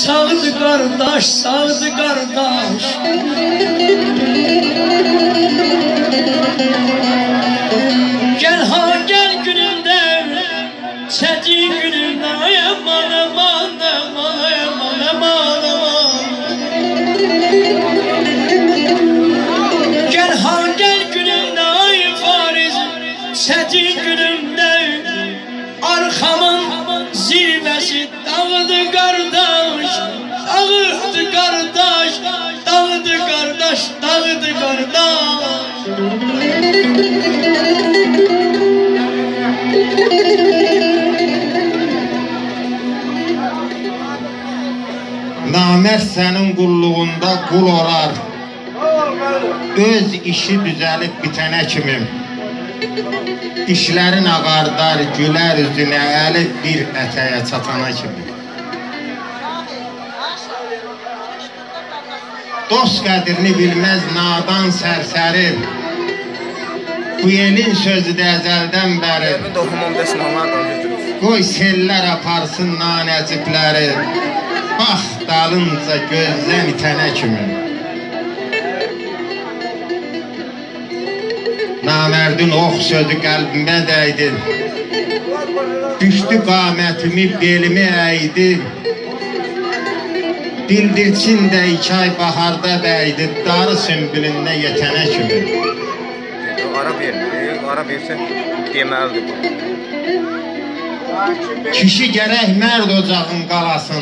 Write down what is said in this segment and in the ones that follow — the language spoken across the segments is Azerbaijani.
sağdı kardeş, sağdı kardeş. Gel ha gel günümde, çetin günümde, aman aman aman aman aman aman. Gel ha gel günümde ay Fariz, çetin günümde, arkamın zirvesi dağıdı kardeş, dağıdı kardeş, dağıdı kardeş, dağıdı kardeş. Namert sənin qulluğunda qul olar, öz işi düzəlib bitənə kimi. İşlərin ağardar, gülər üzünə, əli bir ətəyə çatana kimi. Dost qədrini bilməz nadan sərsəri, bu elin sözü də əzəldən bəri. Qoy sellər aparsın nanəcibləri, bax dalınca gözləm itənə kimi. Namərdin ox sözü qəlbimə dəydi, düşdü qamətimi belimi əydi. Bildirçin də 2 ay baharda dəydi, darı sümbülündə yetənə kimi. Ara versən deməlidir. Kişi gərək mərd ocağın qalasın,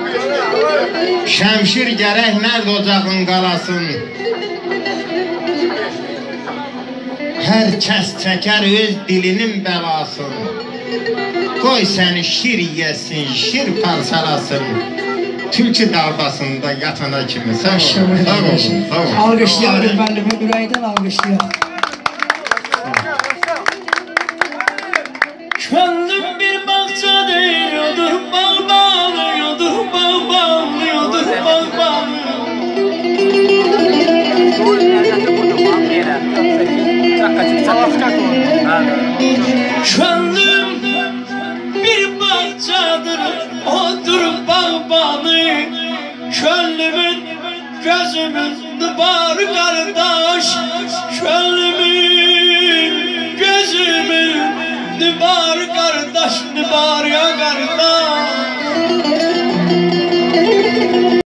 şəmşir gərək mərd ocağın qalasın. Hər kəs çəkər öz dilinin bəlasın, qoy səni şir yesin, şir parçalasın, tülkü dağdasında yatana kimi. Sağ olun, sağ olun, sağ olun. Alqışlayalım, müəllifə ürəkdən alqışlayalım. Könlüm bir bahçedir, yodur bağ bağlıyordur, bağ bağlıyordur, bağ Könlüm bir bahçedir, odur bağ bağlı. Könlümün, gözümün nübarı kardeş, könlümün, gözümün nübar kardeş, nübar ya kardeş.